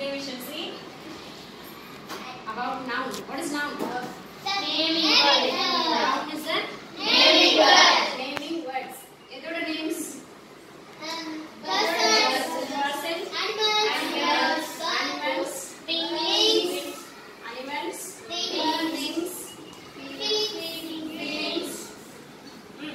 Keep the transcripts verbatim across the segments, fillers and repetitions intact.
Today we shall see about noun. What is noun? Naming word. Noun is a Naming word. naming words. Edoda names? Persons. Person. Animals. Animals. Animals. Things. Animals. Things. Things. Things. Hmm.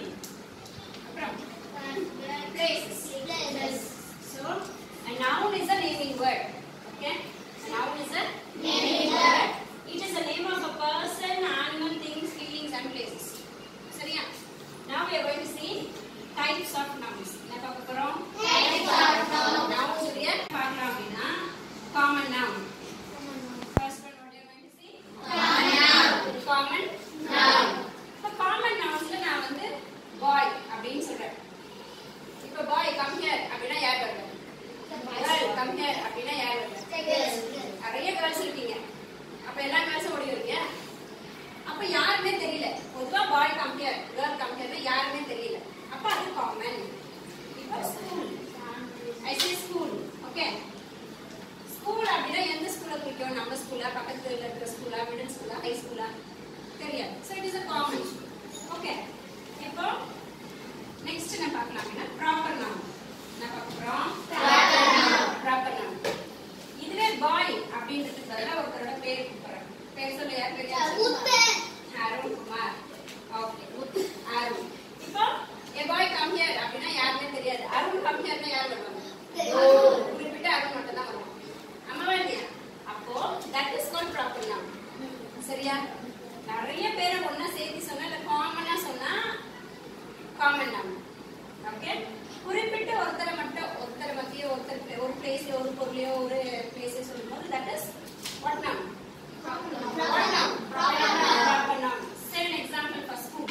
Apram. Places. Places. So, a noun is a naming word. Okay? A noun is a Naming word. It is the name of a person, animal, things, feelings, and places. சரியா? Now we are going to see types of nouns. என்ன பார்க்க போறோம்? Types of nouns. Nouns உடைய பார்க்கலாம் அப்படின்னா common noun. First one what you are going to see? Common noun. Common Noun. இப்போ common nounsல நான் வந்து boy அப்படின்னு சொல்றேன். இப்போ boy come here அப்படின்னா யார் வருவாங்க? Girl come here அப்படின்னா யார் வருவாங்க? நிறைய girls இருக்கீங்க. அப்ப எல்லா girls ஓடி வரீங்க. அப்ப யாருமே தெரியல. பொதுவா boy come here, girl come here யாருமே தெரியல. அப்ப அது common. இப்போ school. I say school. Okay. School அப்படின்னா எந்த ஸ்கூல்ல குறிக்கும்? நம்ம ஸ்கூலா, பக்கத்துல இருக்கிற ஸ்கூலா, மிடில் ஸ்கூலா, ஹை ஸ்கூலா? தெரியாது. So it is a common. Okay. இப்போ next என்ன பார்க்கலாம் அப்படின்னா proper noun. என்ன பார்க்க போறோம்? Proper noun. Proper noun. இதுல boy அப்படின்றதுக்கு பதிலா ஒருத்தரோட பேர் கூப்பிடுறாங்க. பேர் சொல்ல யார் பேர் யார் சொல்லுங்க? அருண் குமார். ஓகே. அருண். இப்போ a boy come here அப்படின்னா யாருமே தெரியாது. அருண் come hereனா யார் வருவாங்க? குறிப்பிட்ட அருண் மட்டும் தான் வருவாங்க. ஆமாவா இல்லையா? அப்போ that is called proper noun. சரியா? நிறைய பேரை ஒண்ணா சேர்த்து சொன்னா இல்ல காமனா சொன்னா காமன் noun. ஓகே? குறிப்பிட்ட ஒருத்தரை மட்டும் ஒருத்தரை பத்தியோ ஒருத்தர் ஒரு பிளேஸ்ல ஒரு பொருளையோ ஒரு பிளேஸை சொல்லும்போது that is what noun? What noun? Proper noun. Say an example for school.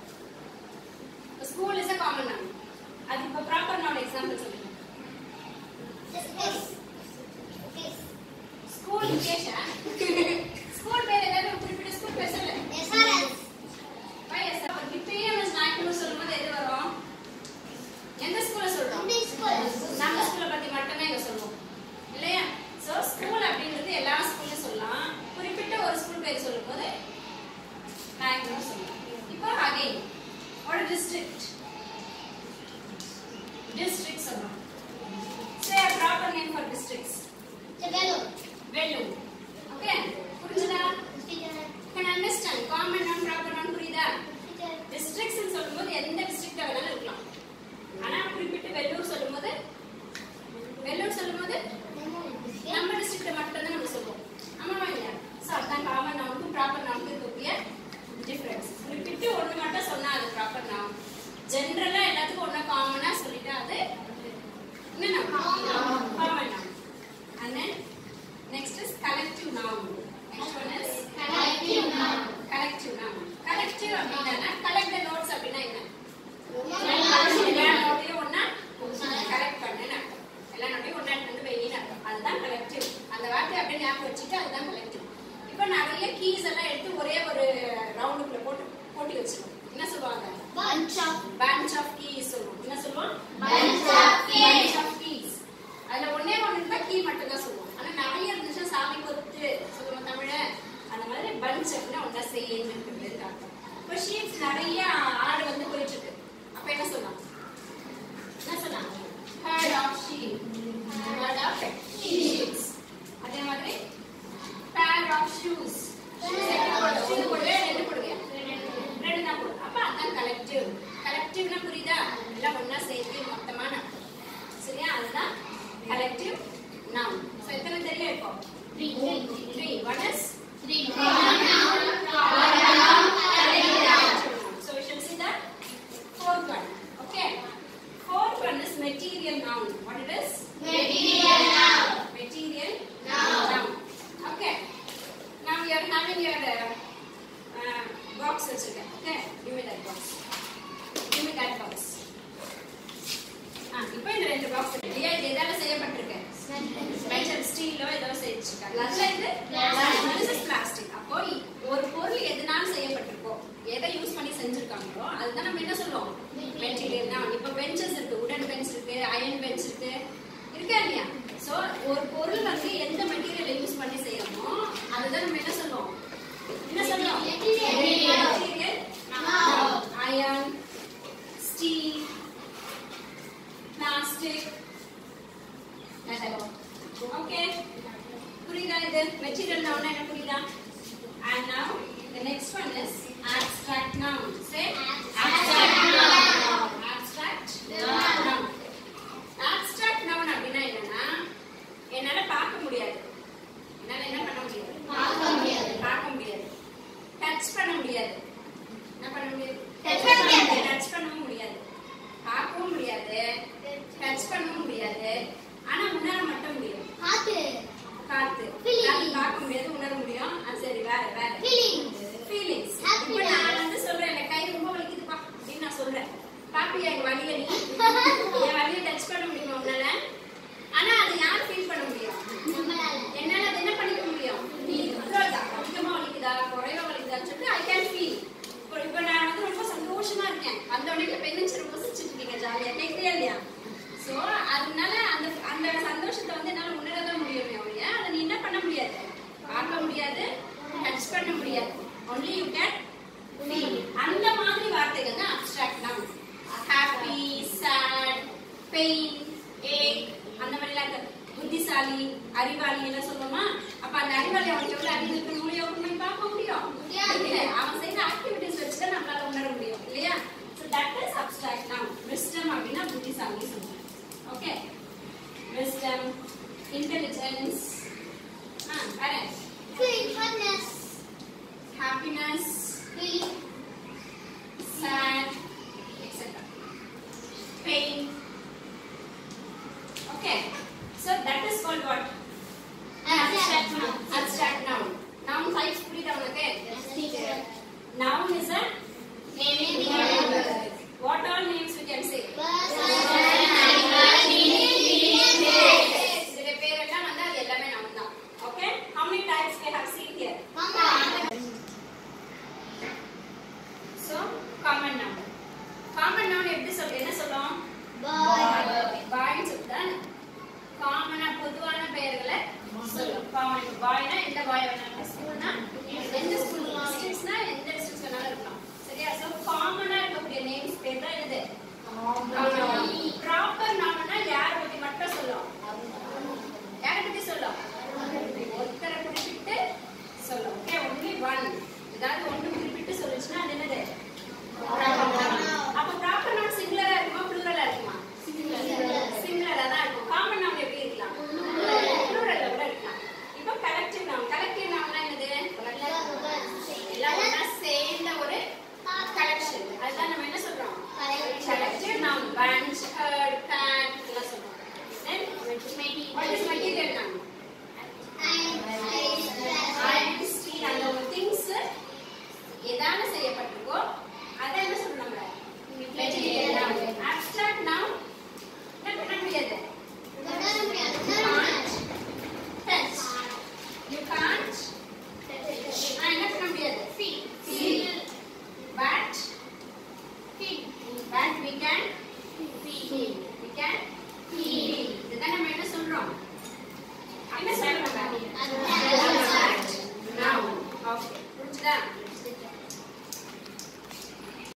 The school is a common noun. அது இப்போ proper noun example சொல்லுங்க. School கேஷா? ஸ்கூல் பேர் ஏதாவது ஒரு குறிப்பிட்ட ஸ்கூல் பேர் சொல்லு. Why S R S? இப்பயே நம்ம நாய்க்குன்னு சொல்லும்போது எது வரும்? எந்த ஸ்கூல்ல சொல்றோம்? நம்ம ஸ்கூல்ல பத்தி மட்டுமே இங்க சொல்லுவோம். இல்லையா? சோ ஸ்கூல் அப்படிங்கிறது எல்லா ஸ்கூல்லயும் சொல்லலாம். குறிப்பிட்ட ஒரு ஸ்கூல் பேர் சொல்லும்போது நாய்க்குன்னு சொல்லலாம். இப்போ again what is district? District சொல்றோம். Say a proper name for districts. Vellore. Okay? புரிஞ்சுதா? Can understand? Common noun, proper noun புரியுதா? Districts ன்னு சொல்லும்போது எந்த டிஸ்ட்ரிக்ட் வேணாலும் இருக்கலாம். ஆனா குறிப்பிட்ட வெள்ளூர் சொல்லும்போது வெள்ளூர் சொல்லும்போது நம்ம டிஸ்ட்ரிக்ட் மட்டும் தான் நம்ம சொல்லுவோம். ஆமாவா இல்லையா? சோ அதான் காமன் நவுனுக்கும் ப்ராப்பர் நவுனுக்கும் இருக்கக்கூடிய டிஃபரன்ஸ். குறிப்பிட்டு ஒண்ணு மட்டும் சொன்னா அது ப்ராப்பர் நவுன். ஜெனரலா எல்லாத்துக்கும் ஒண்ணா காமனா சொல்லிட்டா அது என்ன noun? Common noun. And then next is collective noun. Next one is Collective noun. collective noun. Collective அப்படின்னா collect the notes அப்படின்னா என்ன? Collective. எல்லா நோட்டையும் ஒண்ணா கலெக்ட் பண்ணுன்னு அர்த்தம். எல்லா நோட்டையும் ஒண்ணா எடுத்து வைன்னு அர்த்தம். அதுதான் கலெக்டிவ். அந்த வார்த்தை அப்படியே ஞாபகம் வச்சுட்டு அதுதான் கலெக்டிவ். இப்போ நிறைய கீஸ் எல்லாம் எடுத்து ஒரே ஒரு ரவுண்டுக்குள்ள போட்டு போட்டி வச்சிருக்கோம். என்ன சொல்லுவாங்க? Bunch of bunch of keys சொல்லுவோம். என்ன சொல்லுவோம்? Bunch of keys. bunch of keys. அதுல ஒண்ணே ஒண்ணு இருந்தா கீ மட்டும் தான் சொல்லுவோம். ஆனா நிறைய இருந்துச்சுன்னா சாமி கொத்து சொல்லுவோம் தமிழ்ல. அந்த மாதிரி பஞ்ச் அப்படின்னா ஒண்ணா சேர்ந்து இருக்கிறது அர்த்தம். இப்போ ஷீட்ஸ் நிறைய ஆடு வந்து போயிட்டு இருக்கு. அப்ப என்ன சொல்லலாம்? என்ன சொல்லலாம்? herd of sheep. herd of sheep. அதே மாதிரி pair of shoes. shoe போடுவே ரெண்டு போடுவியா? ரெண்டு தான் போடுவோம். அப்ப அதான் கலெக்டிவ். கலெக்டிவ்னா புரியுதா? எல்லாம் ஒண்ணா சேர்த்து மொத்தமான சரியா? அதுதான் collective noun. So எத்தனை தெரியும் இப்போ? three. One is Common noun, proper noun, collective noun. so we shall see that fourth one. Okay. Fourth one is material noun. What it is? Material noun. Material Noun. noun. Okay. Now you are having your uh, uh, box வச்சிருக்கேன். Okay. Give me that box. Give me that box. ஆ இப்போ இந்த ரெண்டு box இருக்கு. இது எதால செய்யப்பட்டிருக்கு? Metal ஸ்டீலோ ஏதோ செஞ்சிருக்காங்க. அதுல இது பிளாஸ்டிக். பிளாஸ்டிக். அப்போ ஒரு பொருள் எதனால செய்யப்பட்டிருக்கோ, எதை யூஸ் பண்ணி செஞ்சிருக்காங்களோ அதுதான் நம்ம என்ன சொல்லுவோம்? மெட்டீரியல் தான். இப்போ பெஞ்சஸ் இருக்கு, உடன் பெஞ்ச் இருக்கு, அயர்ன் பெஞ்ச் இருக்கு. இருக்கா இல்லையா? சோ சோ ஒரு பொருள் வந்து எந்த மெட்டீரியலை யூஸ் பண்ணி செய்யறோமோ அதுதான் நம்ம என்ன சொல்லுவோம்? என்ன சொல்லுவோம்? Material. Iron, steel, plastic, metal. Okay, புரியுதா? இது மெட்டீரியல் நவுன் என்ன புரியுதா? And now the next one is abstract noun. Say abstract noun. Abstract noun. Abstract noun அப்படினா என்னன்னா என்னால பார்க்க முடியாது. என்னால என்ன பண்ண முடியாது? பார்க்க முடியாது. பார்க்க முடியாது. டச் பண்ண முடியாது. என்ன பண்ண முடியாது? டச் பண்ண முடியாது. டச் பண்ணவும் முடியாது. பார்க்கவும் முடியாது. டச் பண்ணவும் முடியாது. ஆனா உணர மட்டும் முடியும். காத்து. காத்து. காத்து பார்க்க முடியாது, உணர முடியும். அது சரி, வேற வேற. ஃபீலிங்ஸ். ஃபீலிங்ஸ். இப்போ நான் வந்து சொல்றேன் எனக்கு கை ரொம்ப வலிக்குதுப்பா அப்படின்னு நான் சொல்றேன். பாப்பியா எங்க வலிய நீ? என் வலிய டச் பண்ண முடியுமா உன்னால? ஆனா அது யார் ஃபீல் பண்ண முடியும்? என்னால அது என்ன பண்ணிக்க முடியும்? இவ்வளவுதான். அதிகமா வலிக்குதா குறைவா வலிக்குதான்னு சொல்லிட்டு ஐ கேன் ஃபீல். இப்போ நான் வந்து ரொம்ப சந்தோஷமா இருக்கேன். அந்த உடனே பெண்ணு ரொம்ப சிரிச்சிட்டு இருக்கீங்க, ஜாலியா கேட்கறியா இல்லையா? சோ அதனால அந்த அந்த சந்தோஷத்தை வந்து என்னால உணரதான் முடியுமே ஒழிய அதை நீ என்ன பண்ண முடியாது? பார்க்க முடியாது, டச் பண்ண முடியாது. only you can feel. அந்த மாதிரி வார்த்தைகள் தான் abstract noun. happy, sad, pain, ache அந்த மாதிரி எல்லாம். புத்திசாலி, அறிவாளி எல்லாம் சொல்லுமா? அப்ப அந்த அறிவாளி அவனுக்கு எவ்வளவு அறிவு இருக்கு மூலியம் நம்ம பார்க்க முடியும்? அவன் செய்யற ஆக்டிவிட்டிஸ் வச்சு தான் நம்மளால உணர முடியும் இல்லையா? so that is abstract noun. wisdom அப்படின்னா புத்திசாலி சொல்றோம். okay, wisdom, intelligence, ah correct, happiness, happiness, sad, et cetera. pain. okay, so that is called what? Abstract noun. Abstract noun. Noun types புரியுதா உனக்கு? Yes teacher. Noun is a name. What all names we can say? Person, animal, place. சில பேர் எல்லாம் வந்து அது எல்லாமே noun தான். Okay, how many types we have seen here? so common noun. common noun எப்படி சொல்ல என்ன சொல்றோம்? boy. boy சொல்றா. காமனா பொதுவான பெயர்களை சொல்லும். காமன் பாய்னா எந்த பாய் வேணாலும், ஸ்கூல்னா எந்த ஸ்கூல், டிஸ்ட்ரிக்ட்ஸ்னா எந்த டிஸ்ட்ரிக்ட்ஸ் வேணாலும் இருக்கலாம். சரியா? சோ காமனா இருக்கக்கூடிய நேம்ஸ் பேர் தான் இது. ப்ராப்பர் நவுன்னா யார் பத்தி மட்டும் சொல்லும்? யாரை பத்தி சொல்லும்? ஒருத்தரை குறிப்பிட்டு சொல்லும். Okay, only one. ஏதாவது ஒன்று குறிப்பிட்டு சொல்லுச்சுன்னா அது என்னது? அப்ப ப்ராப்பர் நவுன் சிங்குலரா இருக்குமா ப்ளூரலா இருக்குமா? சிங்குலரா தான் இருக்கும். காமன் நவுன் எப்படி இருக்கலாம்? ப்ளூரல்ல கூட இருக்கலாம். இப்போ கலெக்டிவ் நவுன். கலெக்டிவ் நவுன்னா என்னது? எல்லாம் ஒண்ணா சேர்ந்த ஒரு கலெக்ஷன். அதுதான் நம்ம என்ன சொல்றோம்? Collective noun. bunch, herd, can எல்லாம் சொல்றோம். then what is material noun? iron, steel அந்த ஒரு things எதால செய்யப்பட்டிருக்கோ அத என்ன சொல்றோம் நம்ம? material noun. abstract noun என்ன பண்ண முடியாது? touch. you can't ah என்ன பண்ண முடியாது? feel. feel. but feel. but we can feel. we can feel. இதுதான் நம்ம என்ன சொல்றோம்? என்ன சொல்றோம்? abstract noun. okay, புரிஞ்சுதா?